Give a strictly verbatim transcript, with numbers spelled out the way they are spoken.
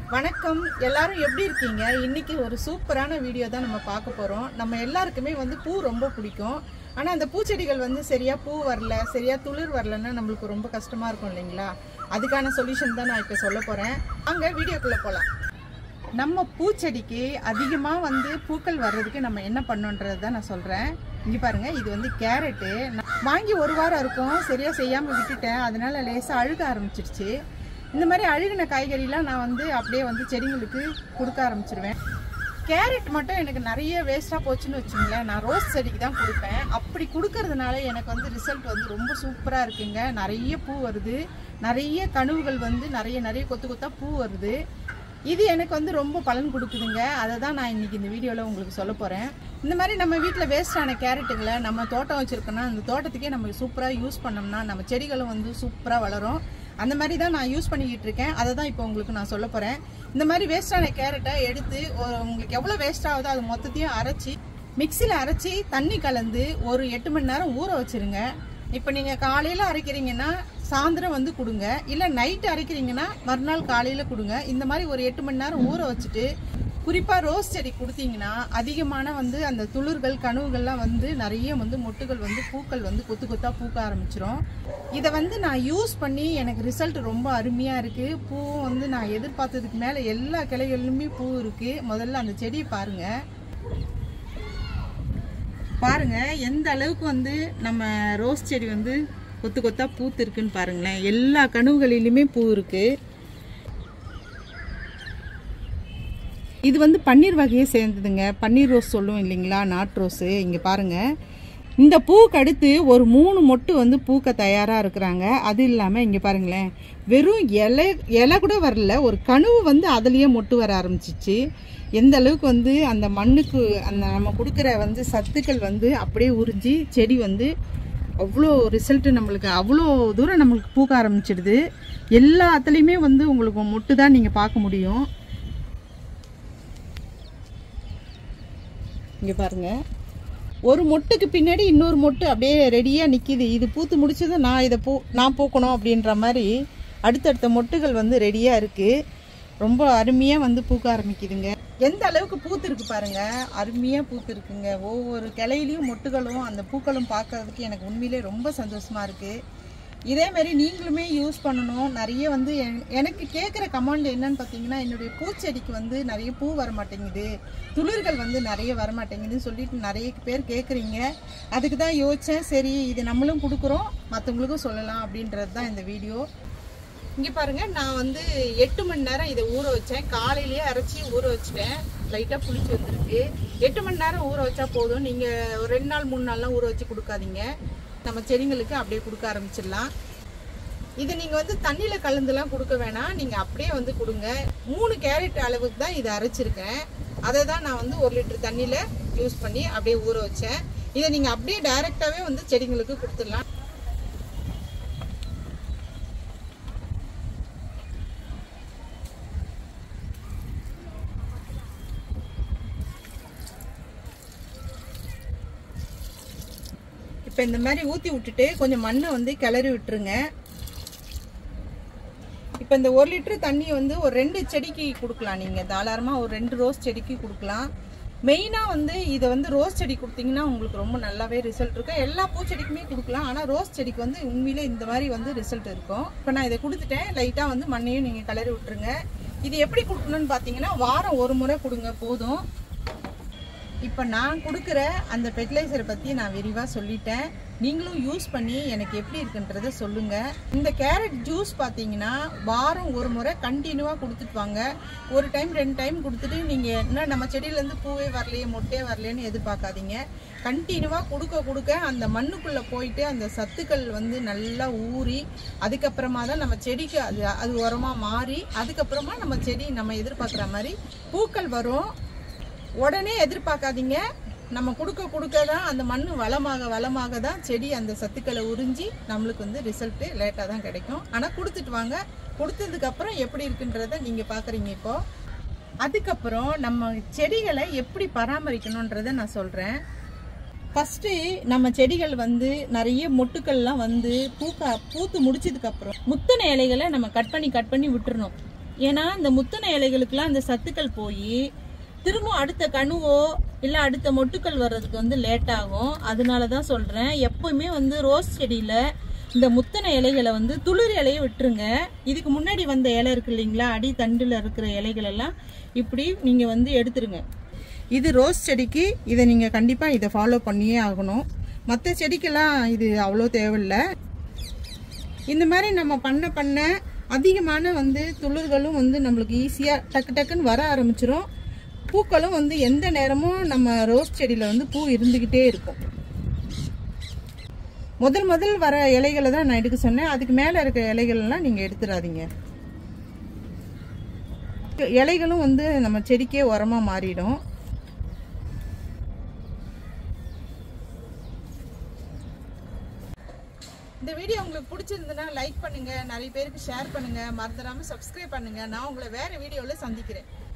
வணக்கம் எல்லாரும் எப்படி இருக்கீங்க? இன்னைக்கு ஒரு சூப்பரான வீடியோ தான் நம்ம பார்க்க போறோம். நம்ம எல்லாருக்குமே வந்து பூ ரொம்ப பிடிக்கும். ஆனா அந்த பூச்செடிகள் வந்து சரியா பூ வரல, சரியா துளிர் வரலன்னா நம்மளுக்கு ரொம்ப கஷ்டமா இருக்கும் இல்லைங்களா? அதுக்கான சொல்யூஷன் தான் நான் இப்போ சொல்ல போறேன். அங்க வீடியோக்குள்ள போலாம். நம்ம பூச்செடிக்கு அதிகமாக வந்து பூக்கள் வர்றதுக்கு நம்ம என்ன பண்ணணுன்றது தான் நான் சொல்கிறேன். இங்கே பாருங்கள், இது வந்து கேரட்டு. வாங்கி ஒரு வாரம் இருக்கும், சரியாக செய்யாமல் விட்டுட்டேன். அதனால லேசாக அழுக ஆரம்பிச்சிருச்சு. இந்த மாதிரி அழுகின காய்கறிலாம் நான் வந்து அப்படியே வந்து செடிங்களுக்கு கொடுக்க ஆரம்பிச்சிருவேன். கேரட் மட்டும் எனக்கு நிறைய வேஸ்ட்டாக போச்சுன்னு வச்சுங்களேன், நான் ரோஸ் செடிக்கு தான் கொடுப்பேன். அப்படி கொடுக்கறதுனால எனக்கு வந்து ரிசல்ட் வந்து ரொம்ப சூப்பராக இருக்குங்க. நிறைய பூ வருது, நிறைய கனவுகள் வந்து நிறைய நிறைய கொத்து கொத்தாக பூ வருது. இது எனக்கு வந்து ரொம்ப பலன் கொடுக்குதுங்க. அதை தான் நான் இன்றைக்கி இந்த வீடியோவில் உங்களுக்கு சொல்ல போகிறேன். இந்த மாதிரி நம்ம வீட்டில் வேஸ்டான கேரட்டுகளை நம்ம தோட்டம் வச்சுருக்கோன்னா அந்த தோட்டத்துக்கே நம்ம சூப்பராக யூஸ் பண்ணோம்னா நம்ம செடிகளும் வந்து சூப்பராக வளரும். அந்த மாதிரி தான் நான் யூஸ் பண்ணிக்கிட்டு இருக்கேன். அதை தான் இப்போ உங்களுக்கு நான் சொல்ல போகிறேன். இந்த மாதிரி வேஸ்டான கேரட்டை எடுத்து உங்களுக்கு எவ்வளோ வேஸ்ட் ஆகுதோ அது மொத்தத்தையும் அரைச்சி மிக்சியில் அரைச்சி தண்ணி கலந்து ஒரு எட்டு மணி நேரம் ஊற வச்சுருங்க. இப்போ நீங்கள் காலையில் அரைக்கிறீங்கன்னா சாயந்தரம் வந்து கொடுங்க, இல்லை நைட்டு அரைக்கிறீங்கன்னா மறுநாள் காலையில் கொடுங்க. இந்த மாதிரி ஒரு எட்டு மணி நேரம் ஊற வச்சுட்டு குறிப்பாக ரோஸ் செடி கொடுத்தீங்கன்னா அதிகமான வந்து அந்த துளிர்கள் கனவுகள்லாம் வந்து நிறைய வந்து மொட்டுகள் வந்து பூக்கள் வந்து கொத்து கொத்தாக பூக்க ஆரம்பிச்சிடும். இதை வந்து நான் யூஸ் பண்ணி எனக்கு ரிசல்ட் ரொம்ப அருமையாக இருக்குது. பூவும் வந்து நான் எதிர்பார்த்ததுக்கு மேலே எல்லா கிளைகளிலுமே பூ இருக்குது. முதல்ல அந்த செடியை பாருங்கள் பாருங்கள் எந்த அளவுக்கு வந்து நம்ம ரோஸ் செடி வந்து கொத்து கொத்தா பூத்து இருக்குன்னு பாருங்களேன். எல்லா கனவுகளிலுமே பூ இருக்கு. இது வந்து பன்னீர் வகையை சேர்ந்ததுங்க. பன்னீர் ரோஸ் சொல்லுவோம் இல்லைங்களா, நாட் ரோஸு. இங்கே பாருங்க, இந்த பூக்கு அடுத்து ஒரு மூணு மொட்டு வந்து பூக்க தயாராக இருக்கிறாங்க. அது இல்லாமல் இங்கே பாருங்களேன், வெறும் இலை இலை கூட வரல, ஒரு கனவு வந்து அதுலேயே மொட்டு வர ஆரம்பிச்சிச்சு. எந்த அளவுக்கு வந்து அந்த மண்ணுக்கு அந்த நம்ம கொடுக்குற வந்து சத்துக்கள் வந்து அப்படியே உறிஞ்சி செடி வந்து அவ்வளோ ரிசல்ட்டு நம்மளுக்கு அவ்வளோ தூரம் நம்மளுக்கு பூக்க ஆரம்பிச்சிடுது. எல்லாத்துலேயுமே வந்து உங்களுக்கு மொட்டு தான் நீங்கள் பார்க்க முடியும். இங்கே பாருங்கள், ஒரு மொட்டுக்கு பின்னாடி இன்னொரு மொட்டு அப்படியே ரெடியாக நிற்கிது. இது பூத்து முடிச்சதும் நான் இதை பூ நான் பூக்கணும் அப்படின்ற மாதிரி அடுத்தடுத்த மொட்டுகள் வந்து ரெடியாக இருக்குது. ரொம்ப அருமையாக வந்து பூக்க ஆரம்பிக்குதுங்க. எந்த அளவுக்கு பூத்து இருக்கு பாருங்க, அருமையாக பூத்து இருக்குங்க. ஒவ்வொரு கிளையிலையும் மொட்டுகளும் அந்த பூக்களும் பார்க்கறதுக்கு எனக்கு உண்மையிலே ரொம்ப சந்தோஷமா இருக்கு. இதே மாதிரி நீங்களுமே யூஸ் பண்ணணும். நிறைய வந்து எனக்கு கேட்குற கமெண்ட் என்னன்னு பார்த்தீங்கன்னா, என்னுடைய பூச்செடிக்கு வந்து நிறைய பூ வர மாட்டேங்குது, துளிர்கள் வந்து நிறைய வர மாட்டேங்குதுன்னு சொல்லிட்டு நிறைய பேர் கேட்குறீங்க. அதுக்கு தான் யோசித்தேன், சரி இது நம்மளும் கொடுக்குறோம் மற்றவங்களுக்கும் சொல்லலாம் அப்படின்றது தான் இந்த வீடியோ. இங்கே பாருங்கள், நான் வந்து எட்டு மணி நேரம் இதை ஊற வச்சேன். காலையிலேயே அரைச்சி ஊற வச்சுட்டேன். லைட்டாக புளிச்சு வந்துருக்கு. எட்டு மணி நேரம் ஊற வச்சா போதும். நீங்கள் ஒரு ரெண்டு நாள் மூணு நாள்லாம் ஊற வச்சு கொடுக்காதீங்க. நம்ம செடிங்களுக்கு அப்படியே கொடுக்க ஆரம்பிச்சிடலாம். இதை நீங்கள் வந்து தண்ணியில் கலந்துலாம் கொடுக்க வேணாம், நீங்கள் அப்படியே வந்து கொடுங்க. மூணு கேரட் அளவுக்கு தான் இதை அரைச்சிருக்கேன். அதை தான் நான் வந்து ஒரு லிட்டர் தண்ணியில் யூஸ் பண்ணி அப்படியே ஊற வச்சேன். இதை நீங்கள் அப்படியே டைரெக்டாகவே வந்து செடிங்களுக்கு கொடுத்துடலாம். இப்போ இந்த மாதிரி ஊற்றி விட்டுட்டு கொஞ்சம் மண்ணை வந்து கிளறி விட்டுருங்க. இப்போ இந்த ஒரு லிட்டரு தண்ணி வந்து ஒரு ரெண்டு செடிக்கு கொடுக்கலாம். நீங்கள் தாராளமாக ஒரு ரெண்டு ரோஸ் செடிக்கு கொடுக்கலாம். மெயினாக வந்து இதை வந்து ரோஸ் செடி கொடுத்தீங்கன்னா உங்களுக்கு ரொம்ப நல்லாவே ரிசல்ட் இருக்கும். எல்லா பூச்செடிக்குமே கொடுக்கலாம், ஆனால் ரோஸ் செடிக்கு வந்து உண்மையிலே இந்த மாதிரி வந்து ரிசல்ட் இருக்கும். இப்போ நான் இதை கொடுத்துட்டேன். லைட்டாக வந்து மண்ணையும் நீங்கள் கிளறி விட்டுருங்க. இது எப்படி கொடுக்கணும்னு பார்த்தீங்கன்னா, வாரம் ஒரு முறை கொடுங்க போதும். இப்போ நான் கொடுக்குற அந்த ஃபெர்டிலைசரை பற்றி நான் விரிவாக சொல்லிட்டேன். நீங்களும் யூஸ் பண்ணி எனக்கு எப்படி இருக்குன்றதை சொல்லுங்கள். இந்த கேரட் ஜூஸ் பார்த்தீங்கன்னா வாரம் ஒரு முறை கண்டினியூவாக கொடுத்துட்டு வாங்க. ஒரு டைம் ரெண்டு டைம் கொடுத்துட்டு நீங்கள் என்ன நம்ம செடியிலேருந்து பூவே வரலையே மொட்டே வரலையேன்னு எதிர்பார்க்காதீங்க. கண்டினியூவாக கொடுக்க கொடுக்க அந்த மண்ணுக்குள்ளே போயிட்டு அந்த சத்துக்கள் வந்து நல்லா ஊறி அதுக்கப்புறமா தான் நம்ம செடிக்கு அது அது உரமாக மாறி அதுக்கப்புறமா நம்ம செடி நம்ம எதிர்பார்க்குற மாதிரி பூக்கள் வரும். உடனே எதிர்பார்க்காதீங்க. நம்ம கொடுக்க கொடுக்க தான் அந்த மண் வளமாக வளமாக தான் செடி அந்த சத்துக்களை உறிஞ்சி நம்மளுக்கு வந்து ரிசல்ட்டு லேட்டாக தான் கிடைக்கும். ஆனால் கொடுத்துட்டு வாங்க. கொடுத்ததுக்கப்புறம் எப்படி இருக்குன்றதை நீங்கள் பார்க்குறீங்க. இப்போது அதுக்கப்புறம் நம்ம செடிகளை எப்படி பராமரிக்கணுன்றதை நான் சொல்கிறேன். ஃபர்ஸ்ட் நம்ம செடிகள் வந்து நிறைய மொட்டுக்கள்லாம் வந்து பூக்க பூத்து முடிச்சதுக்கு அப்புறம் முத்தின இலைகளை நம்ம கட் பண்ணி கட் பண்ணி விட்டுறணும். ஏன்னா இந்த முத்தின இலைகளுக்கெல்லாம் இந்த சத்துக்கள் போய் திரும்ப அடுத்த கணுவோ இல்லை அடுத்த மொட்டுக்கள் வர்றதுக்கு வந்து லேட் ஆகும். அதனால தான் சொல்கிறேன், எப்பவுமே வந்து ரோஸ் செடியில் இந்த முத்தின இலைகளை வந்து துளிர் இலையை விட்டுருங்க. இதுக்கு முன்னாடி வந்த இலை இருக்கு இல்லைங்களா, அடி தண்டில் இருக்கிற இலைகள் எல்லாம் இப்படி நீங்கள் வந்து எடுத்துருங்க. இது ரோஸ் செடிக்கு இதை நீங்கள் கண்டிப்பாக இதை ஃபாலோ பண்ணியே ஆகணும். மற்ற செடிக்கெல்லாம் இது அவ்வளோ தேவையில்லை. இந்த மாதிரி நம்ம பண்ண பண்ண அதிகமான வந்து துளிர்களும் வந்து நம்மளுக்கு ஈஸியாக டக்கு டக்குன்னு வர ஆரம்பிச்சிடும். பூக்களும் வந்து எந்த நேரமும் நம்ம ரோஸ் செடியில் வந்து பூ இருந்துக்கிட்டே இருக்கும். முதல் முதல் வர இலைகளை தான் நான் எடுக்க சொன்னேன். அதுக்கு மேலே இருக்க இலைகள்லாம் நீங்கள் எடுத்துடாதீங்க. இலைகளும் வந்து நம்ம செடிக்கே உரமாக மாறிடும். இந்த வீடியோ உங்களுக்கு பிடிச்சிருந்ததுன்னா லைக் பண்ணுங்க, நிறைய பேருக்கு ஷேர் பண்ணுங்க, மறந்துடாம சப்ஸ்கிரைப் பண்ணுங்க. நான் உங்களை வேற வீடியோவில் சந்திக்கிறேன்.